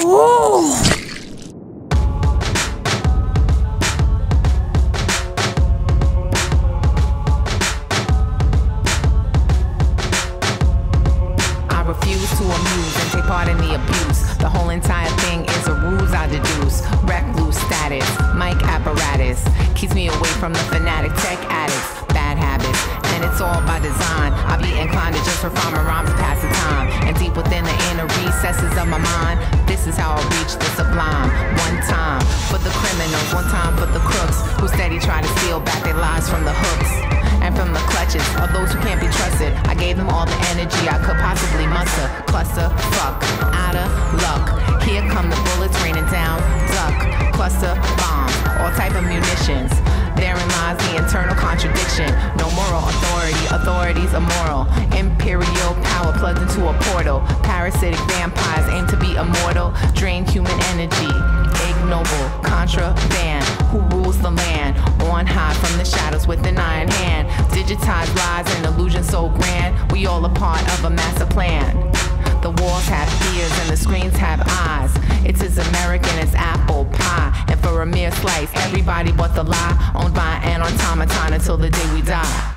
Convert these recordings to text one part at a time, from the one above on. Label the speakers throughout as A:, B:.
A: refuse to amuse and take part in the abuse. The whole entire thing is a ruse I deduce. Recluse status, mic apparatus keeps me away from the fanatic tech addicts. Bad habits, and it's all by design. I be inclined to just perform rhymes to pass the time. And deep within the inner recesses of my mind, this is how I reach the sublime. One time for the criminals, one time for the crooks who steady try to steal back their lives from the hooks and from the clutches of those who can't be trusted. I gave them all the energy I could possibly muster. Cluster, fuck, outta luck. Here come the bullets raining down, duck. Cluster, bombs, all type of munitions. Therein lies the internal contradiction. No moral authority, authority's immoral. Imperial power plugged into a portal. Parasitic vampires aim to be immortal. Drain human energy. Ignoble, contraband. Who rules the land? On high from the shadows with an iron hand. Digitized lies and illusions so grand. We all a part of a master plan. The walls have ears and the screens have eyes. It's as American as apple pie. And for a mere slice, everybody but the lie. Owned by an automaton until the day we die.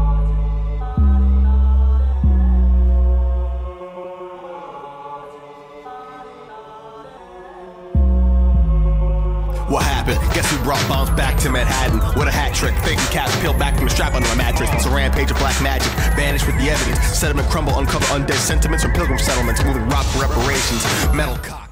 B: What happened? Guess who brought bombs back to Manhattan? What a hat trick, faking caps peeled back from the strap under a mattress. It's a rampage of black magic, vanished with the evidence. Sediment crumble, uncover undead sentiments from pilgrim settlements, moving rock for reparations. Metal cock.